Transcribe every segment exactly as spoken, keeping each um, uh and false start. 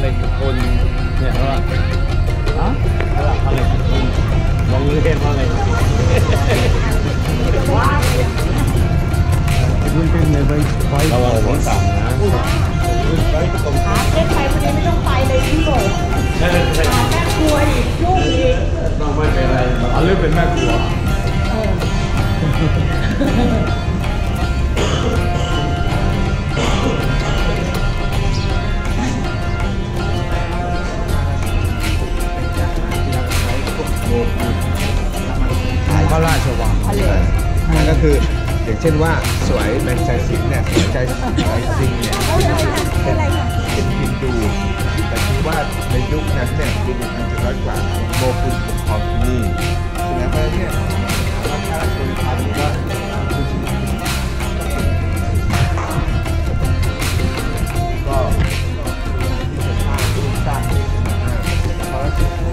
ล็กคนเนี่ยว่าอ๋อพาเหล็กคนลงเรียนพาเหล็กรุ่นเป็นในใบไฟระวังหัวสั่งนะหาเส้นไปพอดีไม่ต้องไปเลยพี่โบหาแม่ครัวอีกยุ่งอีกต้องไม่เป็นไรเอาเรื่องเป็นแม่ครัวพระราชวังนั่นก็คืออย่างเช่นว่าสวยแมนใจสิงห์เนี่ยสวยใจสิงห์เนี่ยเป็นฮินดูแต่คิดว่าในยุคนั้นเนี่ยปีหนึ่งพันเจ็ดร้อยกว่าโมกุลปกครองที่นี่ฉะนั้นเพราะเนี่ยถามว่าข้าราชการหรือว่าก็ที่จะสร้างรูปสร้างเองเพราะ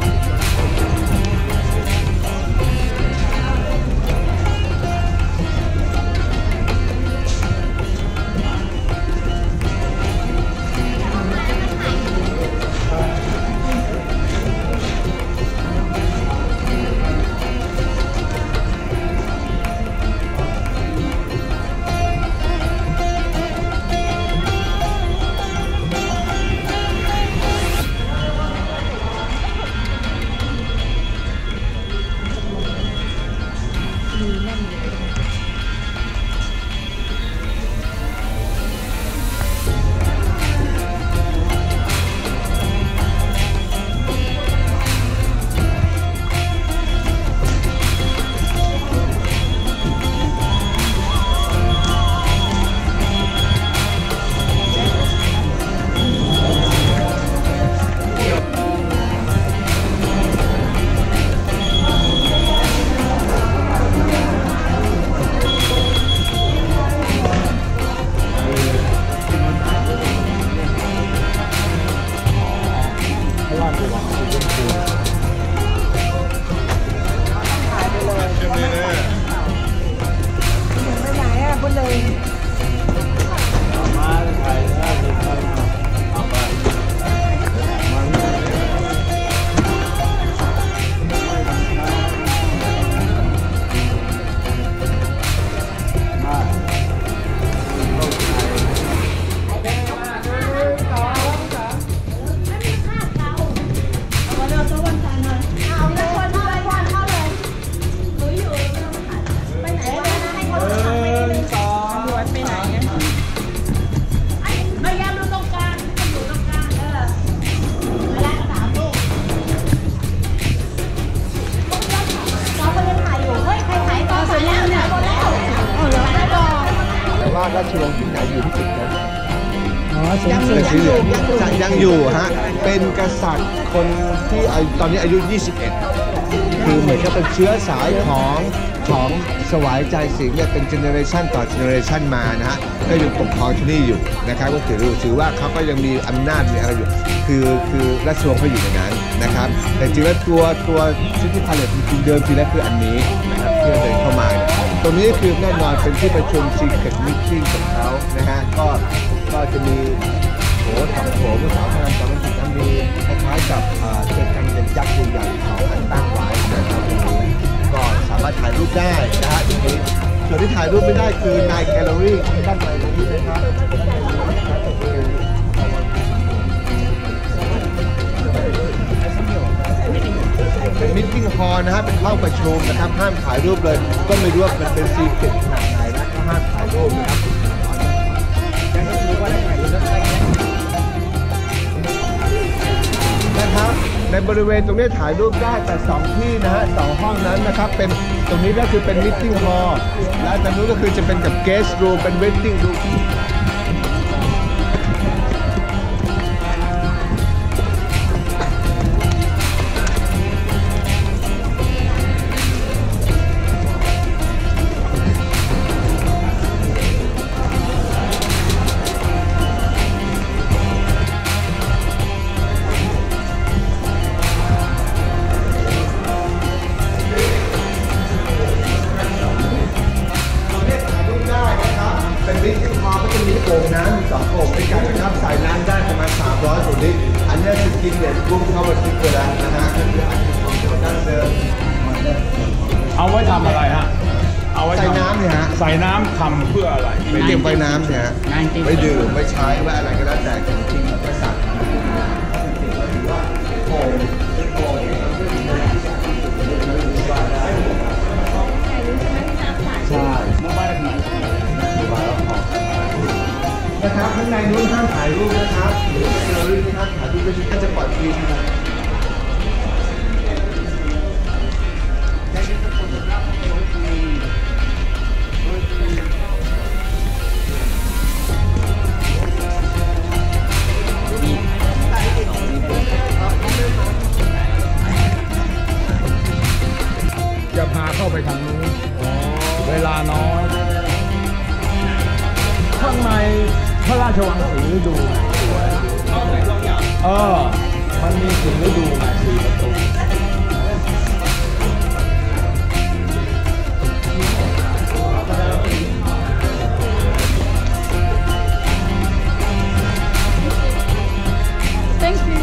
ราชวงศ์ที่ไหนอยู่ที่สุดครับยังอยู่ยังอยู่ฮะเป็นกษัตริย์คนที่ตอนนี้อายุยี่สิบเอ็ดคือเหมือนกับเป็นเชื้อสายของของสวายใจสิงห์เนี่ยเป็นเจเนอเรชันต่อเจเนอเรชันมานะฮะก็ยังปกครองที่นี่อยู่นะครับก็ถือถือว่าเขาก็ยังมีอำนาจมีอะไรอยู่คือคือราชวงศ์เขาอยู่ในนั้นนะครับแต่จริงแล้วตัวตัวซิตี้พาเลทจริงๆเดิมทีแล้วคืออันนี้นะครับที่เราเดินเข้ามาตรงนี้คือแน่นอนเป็นที่ประชุม Secret Meeting ของเขานะฮะก็ก็จะมีโถทำโถภาษาพลังตอนนั้นจะมีคล้ายๆกับเกิดการเป็นยักษ์ใหญ่ๆของอันตั้งไว้นะครับตรงนี้ก็สามารถถ่ายรูปได้นะฮะตรงนี้ส่วนที่ถ่ายรูปไม่ได้คือในแกลเลอรี่ด้านในตรงนี้นะครับเป็นมิทติ้งฮอลล์นะฮะเป็นห้องประชุมนะครับห้ามถ่ายรูปเลยก็ไม่รู้ว่ามันเป็นซีเคร็ตขนาดไหนนะก็ห้ามถ่ายรูปนะครับนะครับในบริเวณตรงนี้ถ่ายรูปได้แต่สองที่นะฮะสองห้องนั้นนะครับเป็นตรงนี้ก็คือเป็นมิทติ้งฮอลล์และตรงนู้นก็คือจะเป็นกับเกสต์รูมเป็นเวทติ้งรูมมีสกินเด็ดบุ้มเข้ามาคิดกันแล้วนะฮะก็คืออาชีพของคนดั้งเดิมเอาไว้ทำอะไรฮะเอาไว้ใส่น้ำเนี่ยฮะใส่น้ำทำเพื่ออะไรไปเก็บไว้น้ำเนี่ยฮะไว้ดื่มไว้ใช้ไว้อะไรก็แล้วแต่ของจริงกษัตริย์โอ่งโอ่งใช่โมบายแล้วโมบายแล้วพอนะครับข้างในนู้นห้ามถ่ายรูปนะครับหรือเจอเรื่องที่ห้ามถ่ายรูปไม่ใช่ก็จะปล่อยฟรีนะจะพาเข้าไปทางนู้นเวลาน้อยข้างในพระราชวังสีฤดูสวยเออมันมีสีฤดูไงสีประตู Thank you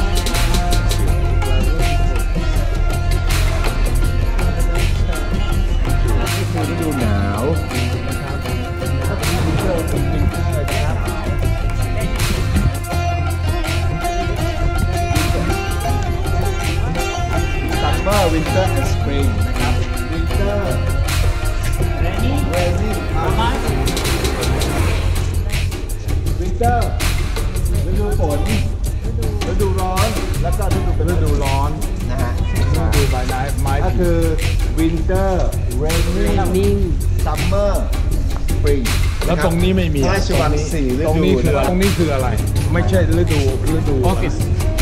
คือฤดูหนาวนะครับวินเทอร์เป็นวินเทอร์นะครับ Summer Winter and Spring นะครับ Winter Rainy Rainy Winter ฤดูฝนฤดูร้อนแล้วก็ฤดูเป็นฤดูร้อนนะฮะดูใบไม้ไม้ก็คือ winter rainy summer spring แล้วตรงนี้ไม่มีพระราชวังสี่ฤตรงดูนี้คือนะตรงนี้คืออะไร ไม่ใช่ฤดูฤดูออฟิศ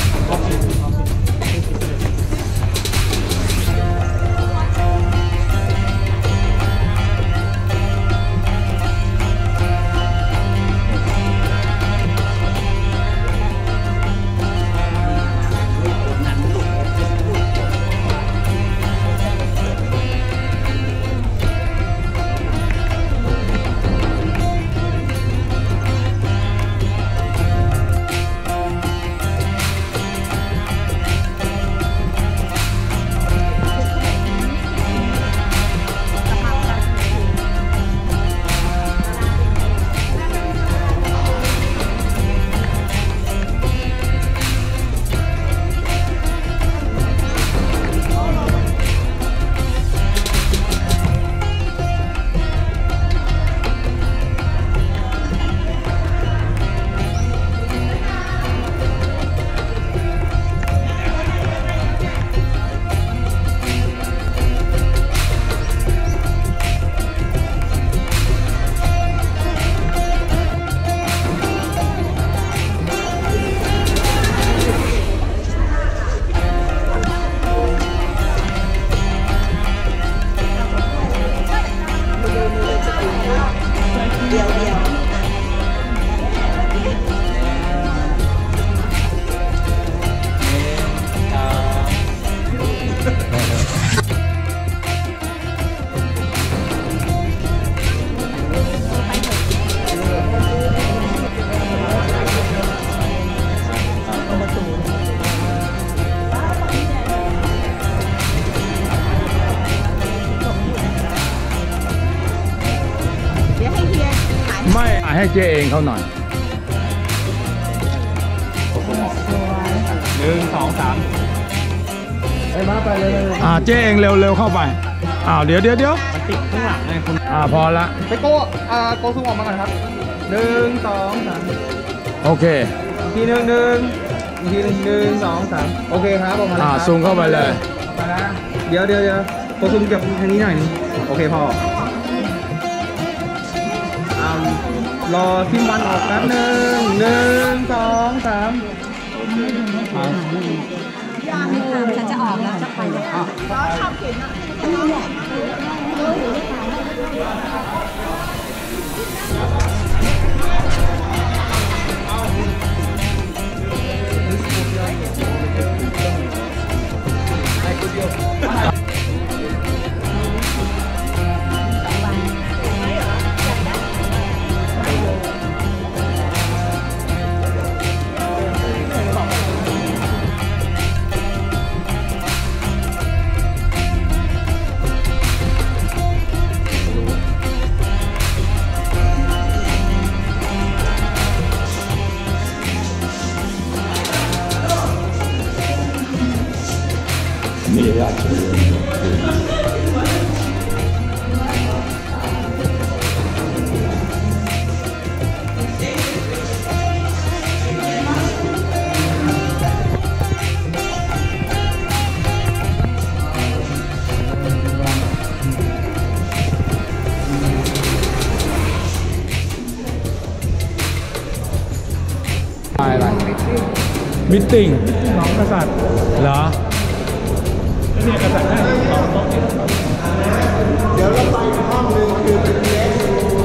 ไม่ให้เจ๊เองเขาหน่อยหนึ่งสองสามไปมาไปเลยอ่าเจ๊เองเร็วๆเข้าไปอ้าวเดี๋ยวเดี๋ยวเดี๋ยวมันติดข้างหลังไงคุณอ่าพอละไปโก้อ่าโก้ซูมออกมาก่อนครับหนึ่งสองสามโอเคทีหนึ่งหนึ่งทีหนึ่งหนึ่งสองสามโอเคครับผมอ่าซูมเข้าไปเลยไปนะเดี๋ยวเดี๋ยวเดี๋ยวโก้ซูมกับทางนี้หน่อยนึงโอเคพออ่ารอสิ้นวันออกแป๊บหนึ่งหนึ่งสองสามฉันจะออกแล้วจะไปแล้วชอบเขียนอ่ะนี่อ่ะอะไรมิทติ้งสองกษัตริย์เหรอเนี่ยกษัตริย์ได้สองต้องเดี๋ยวเราไปห้องหนึ่งคือเป็นเล็ก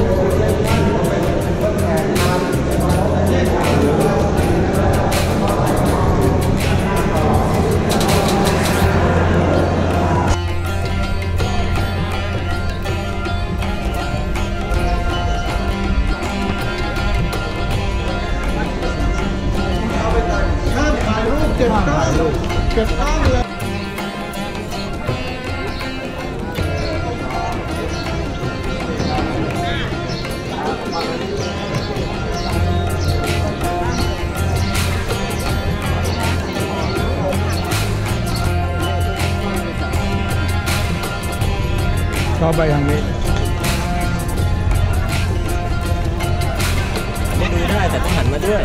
ห้ามถ่ายรูปเก็บกล้องเก็บกล้องเลยเข้าไปทางนี้ดูได้แต่ต้องหันมาด้วย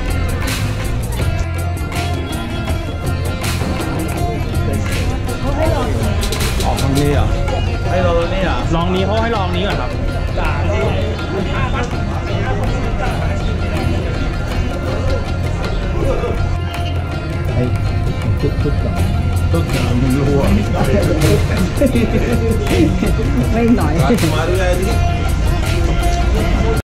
ออกทางนี้เหรอให้ลองนี่เหรอลองนี้เขาให้ลองนี้ก่อนครับไอ้ทุกทุกก่อนทุกอย่างมึงรู้อ่ะไม่หน่อย